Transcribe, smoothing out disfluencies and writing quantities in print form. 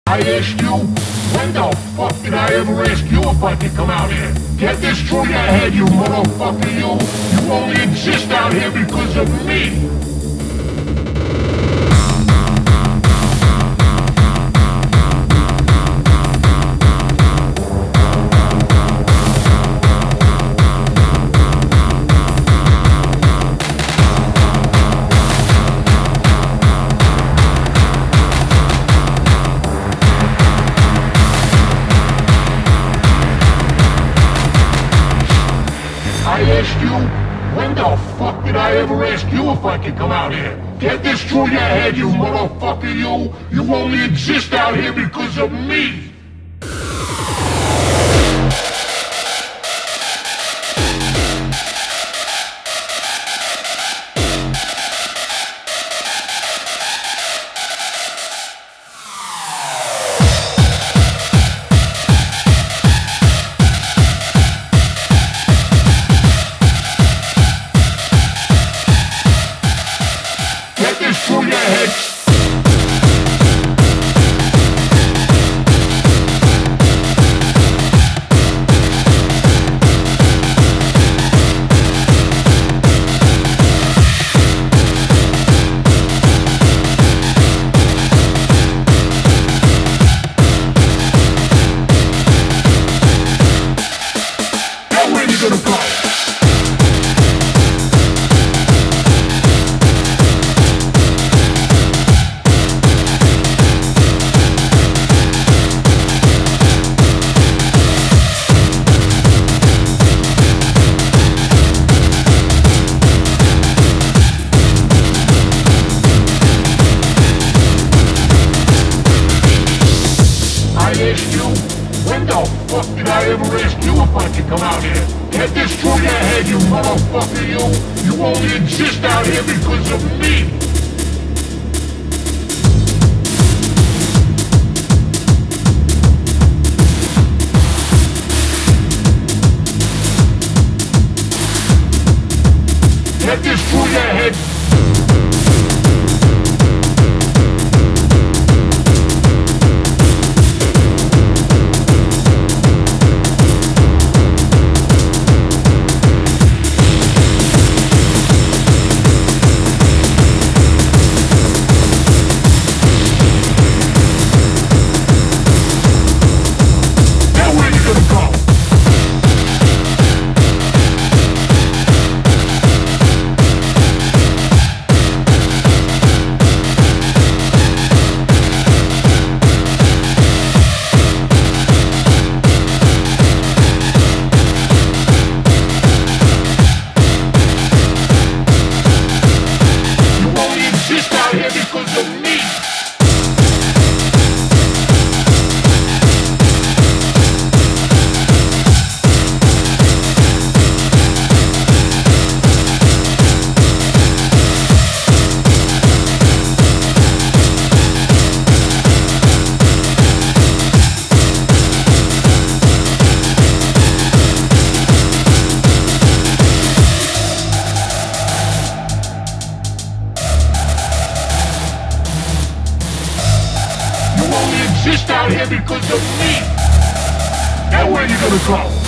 I asked you, when the fuck did I ever ask you if I could come out here? Get this through your head, you motherfucker, you! You only exist out here because of me! I asked you, when the fuck did I ever ask you if I could come out here? Get this through your head, you motherfucker, you! You only exist out here because of me! Through your head. Now where you gonna go? When the fuck did I ever ask you if I could come out here? Get this through your head, you motherfucker, you! You only exist out here because of me! Get this through your head! Because of me! Exist out here because of me. Now where you gonna go?